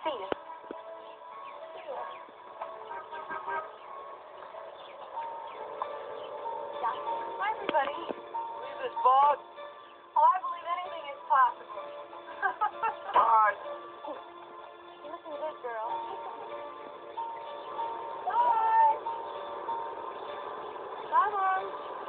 See you. Hi, everybody. Believe this, Bob? Oh, I believe anything is possible. All right. You're looking good, girl. Bye. Bye, Mom.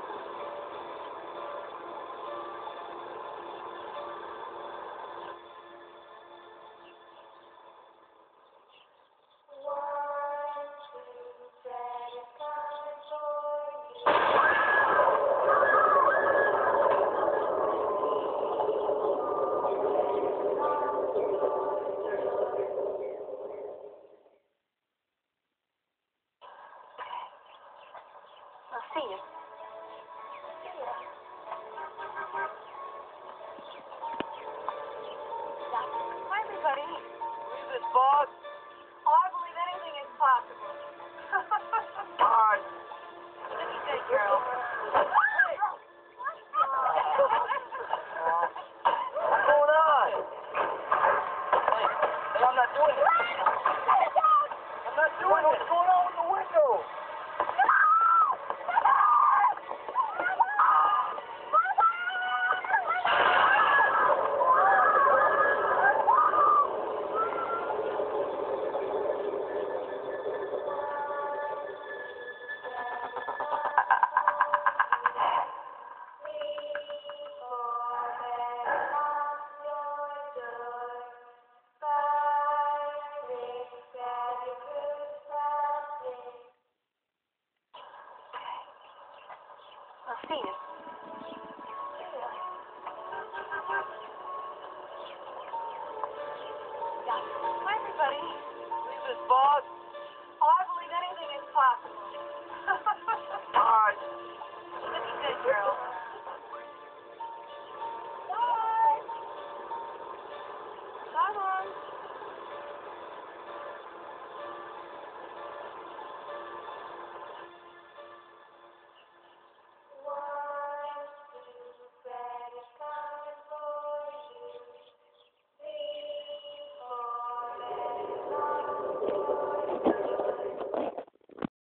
I'll see you. Hi, everybody. Believe this, Bob? Oh, I believe anything is possible. All right. You're looking good, girl. What's going on? Hey, I'm not doing it. I'm not doing it. What's going on with the window? I'll see you. Hi, everybody. Believe this, Bob? Oh, I believe anything is possible. All right. You're looking good, girl. Bye. Bye, Mom.